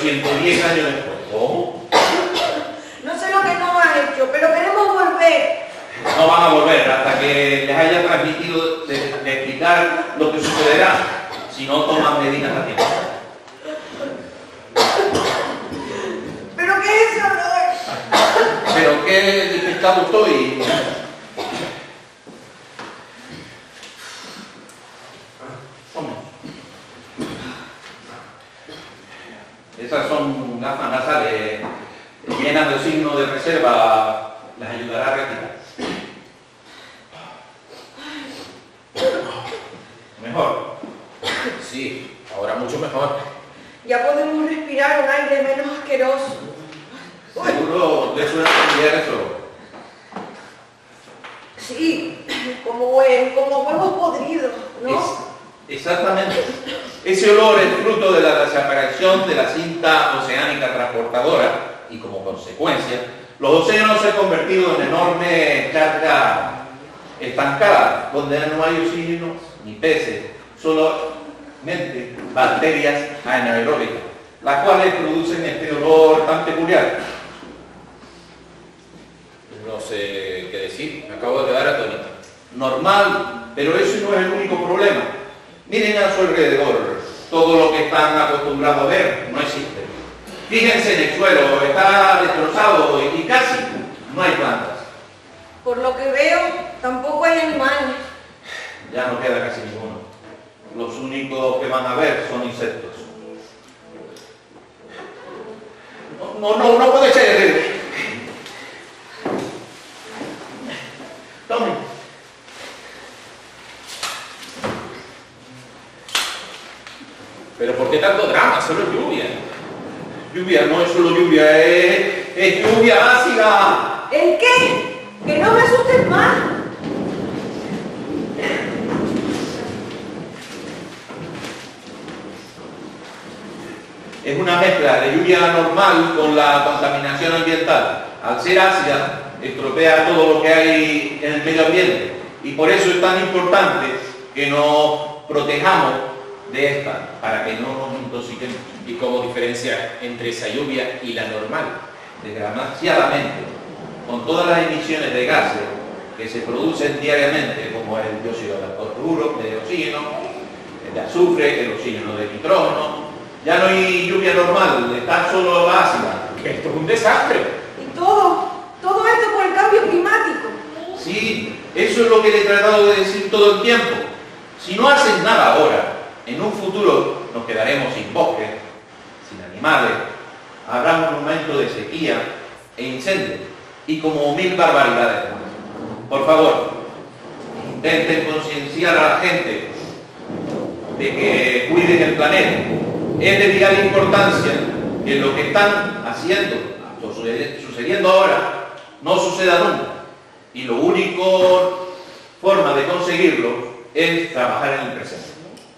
110 años después. ¿Cómo? No sé lo que nos ha hecho, pero queremos volver. No van a volver hasta que les haya transmitido de explicar lo que sucederá si no toman medidas a tiempo. ¿Pero qué es ese olor? ¿Pero qué despistado estoy? Esas son gafas nasales llenas de signos de reserva, les ayudará a respirar. ¿Mejor? Sí, ahora mucho mejor. Ya podemos respirar un aire menos asqueroso. ¿Seguro le suena familiar eso? Sí, como huevos podridos, ¿no? Exactamente. Ese olor es fruto de la desaparición de la cinta oceánica transportadora y como consecuencia, los océanos se han convertido en enormes charcas estancadas, donde no hay oxígeno ni peces, solamente bacterias anaeróbicas, las cuales producen este olor tan peculiar. No sé qué decir, me acabo de quedar atónito. Normal, pero ese no es el único problema. Miren a su alrededor, todo lo que están acostumbrados a ver no existe. Fíjense en el suelo, está destrozado y casi no hay plantas. Por lo que veo, tampoco hay animales. Ya no queda casi ninguno. Los únicos que van a ver son insectos. No puede ser. Tomen. ¿Pero por qué tanto drama? Solo es lluvia. Lluvia no es solo lluvia, es lluvia ácida. ¿El qué? Que no me asustes más. Es una mezcla de lluvia normal con la contaminación ambiental. Al ser ácida, estropea todo lo que hay en el medio ambiente. Y por eso es tan importante que nos protejamos de esta, para que no nos intoxiquemos. ¿Y cómo diferencia entre esa lluvia y la normal? Desgraciadamente, con todas las emisiones de gases que se producen diariamente, como el dióxido de oxígeno, el de azufre, el oxígeno de nitrógeno, ya no hay lluvia normal, está solo ácida. Esto es un desastre. Y todo esto por el cambio climático. Sí, eso es lo que le he tratado de decir todo el tiempo. Si no hacen nada ahora, en un futuro nos quedaremos sin bosques, sin animales, habrá un momento de sequía e incendio y como 1000 barbaridades más. Por favor, intenten concienciar a la gente de que cuiden el planeta. Es de vital importancia que lo que están haciendo, sucediendo ahora, no suceda nunca. Y la única forma de conseguirlo es trabajar en el presente.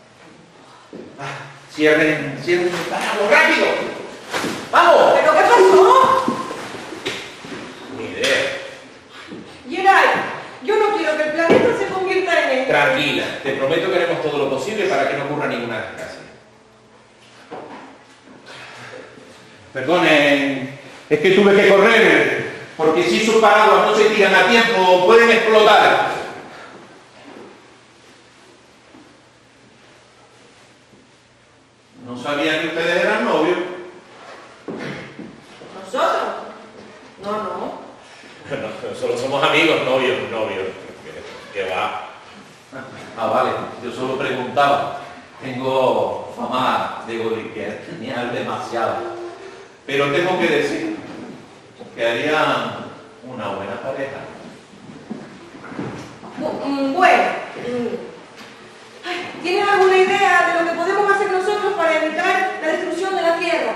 Cierren el paraguas, rápido. ¡Vamos! ¿Pero qué pasó? Ni idea. Geray, yo no quiero que el planeta se convierta en esto. Tranquila, te prometo que haremos todo lo posible para que no ocurra ninguna desgracia. Perdonen, es que tuve que correr, porque si sus paraguas no se tiran a tiempo, pueden explotar. No sabía que ustedes eran novios. ¿Nosotros? No. No, solo somos amigos, novios. ¿Qué va? Ah, vale, yo solo preguntaba. Tengo fama de goliquear demasiado. Pero tengo que decir que harían una buena pareja. Bueno. ¿Tienes alguna idea de lo que podemos hacer nosotros para evitar la destrucción de la Tierra?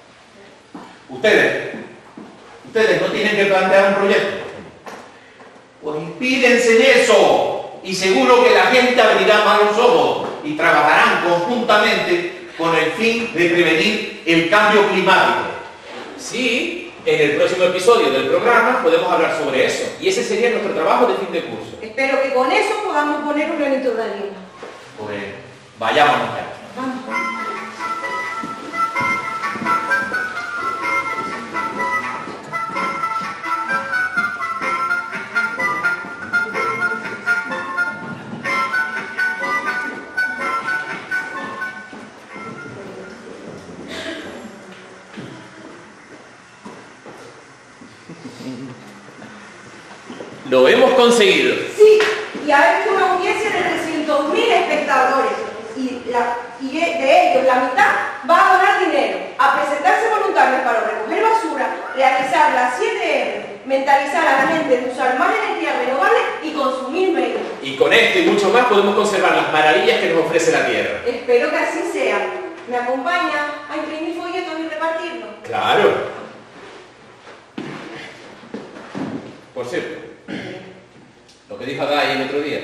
Ustedes no tienen que plantear un proyecto. Pues inspírense en eso y seguro que la gente abrirá más los ojos y trabajarán conjuntamente con el fin de prevenir el cambio climático. Sí, en el próximo episodio del programa podemos hablar sobre eso. Y ese sería nuestro trabajo de fin de curso. Espero que con eso podamos poner un granito de arena. Pues vayámonos ya. Vamos. Lo hemos conseguido. Sí, y ha hecho una audiencia de 300.000 espectadores. Y de ellos la mitad va a donar dinero, a presentarse voluntarios para recoger basura, realizar las 7R, mentalizar a la gente de usar más energía renovable y consumir menos. Y con esto y mucho más podemos conservar las maravillas que nos ofrece la Tierra. Espero que así sea. ¿Me acompaña a imprimir folletos y repartirlos? Claro. Por cierto, lo que dijo Adai el otro día,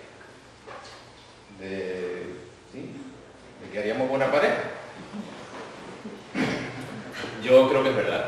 de que haríamos buena pareja, yo creo que es verdad.